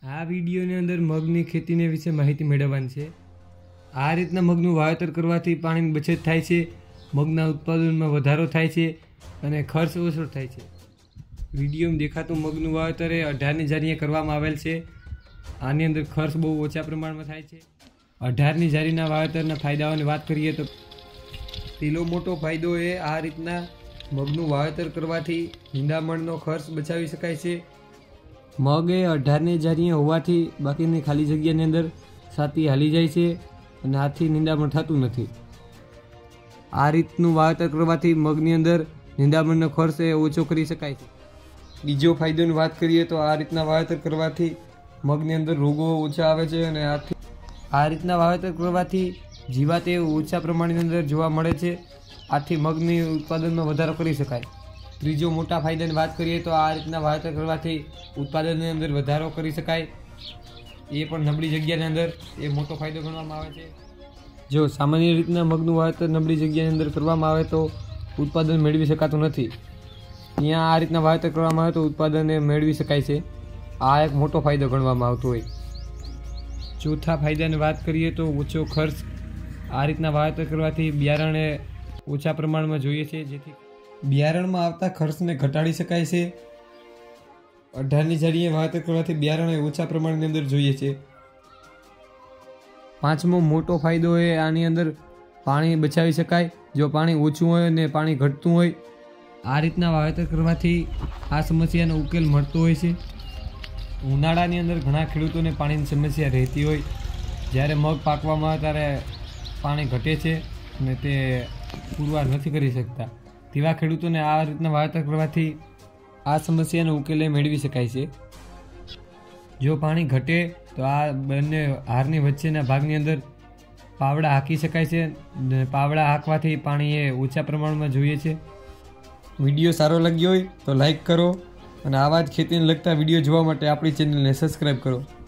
આ વિડીયોની અંદર મગની ખેતીને વિશે માહિતી મેળવવાની છે। આ રીતના મગનું વાવેતર કરવાથી પાણીની બચત થાય છે, મગના ઉત્પાદનમાં વધારો થાય છે અને ખર્ચ ઓછો થાય છે। વિડીયોમાં દેખાતું મગનું વાવેતર એ 18ની જારીએ કરવામાં આવેલ છે। આની અંદર ખર્ચ બહુ ઓછા પ્રમાણમાં થાય છે। 18ની જારીના વાવેતરના ફાયદાઓની વાત કરીએ તો પેલો મોટો ફાયદો એ આ રીતના મગનું વાવેતર કરવાથી નિંદામણનો ખર્ચ બચાવી શકાય છે। મગ એ 18ની જારીએ હોવાથી બાકીની ખાલી જગ્યાની અંદર સાતી હાલી જાય છે અને આથી નિંદામણ થતું નથી। આ રીતનું વાવેતર કરવાથી મગની અંદર નિંદામણનો ખર્ચ એ ઓછો કરી શકાય છે। બીજો ફાયદોની વાત કરીએ તો આ રીતના વાવેતર કરવાથી મગની અંદર રોગો ઓછા આવે છે અને આ રીતના વાવેતર કરવાથી જીવાત એ ઓછા પ્રમાણની અંદર જોવા મળે છે। આથી મગની ઉત્પાદનમાં વધારો કરી શકાય। ત્રીજો મોટા ફાયદાની વાત કરીએ તો આ રીતના વાવેતર કરવાથી ઉત્પાદનની અંદર વધારો કરી શકાય, એ પણ નબળી જગ્યાની અંદર એ મોટો ફાયદો ગણવામાં આવે છે। જો સામાન્ય રીતના મગનું વાવેતર નબળી જગ્યાની અંદર કરવામાં આવે તો ઉત્પાદન મેળવી શકાતું નથી। ત્યાં આ રીતના વાવેતર કરવામાં આવે તો ઉત્પાદન એ મેળવી શકાય છે। આ એક મોટો ફાયદો ગણવામાં આવતો હોય। ચોથા ફાયદાની વાત કરીએ તો ઓછો ખર્ચ। આ રીતના વાવેતર કરવાથી બિયારણ એ ઓછા પ્રમાણમાં જોઈએ છે, જેથી બિયારણમાં આવતા ખર્ચને ઘટાડી શકાય છે। 18ની જારીએ વાવેતર કરવાથી બિયારણ એ ઓછા પ્રમાણની અંદર જોઈએ છે। પાંચમો મોટો ફાયદો એ આની અંદર પાણી બચાવી શકાય। જો પાણી ઓછું હોય અને પાણી ઘટતું હોય, આ રીતના વાવેતર કરવાથી આ સમસ્યાનો ઉકેલ મળતો હોય છે। ઉનાળાની અંદર ઘણા ખેડૂતોને પાણીની સમસ્યા રહેતી હોય, જ્યારે મગ પાકવામાં આવે ત્યારે પાણી ઘટે છે અને તે પુરવાર નથી કરી શકતા। તેવા ખેડૂતોને આ રીતના વાવેતર કરવાથી આ સમસ્યાનો ઉકેલ મેળવી શકાય છે। જો પાણી ઘટે તો આ બંને હારની વચ્ચેના ભાગની અંદર પાવડા હાંકી શકાય છે અને પાવડા હાંકવાથી પાણી એ ઓછા પ્રમાણમાં જોઈએ છે। વિડીયો સારો લાગ્યો હોય તો લાઈક કરો અને આવા જ ખેતીને લગતા વિડીયો જોવા માટે આપણી ચેનલને સબસ્ક્રાઈબ કરો।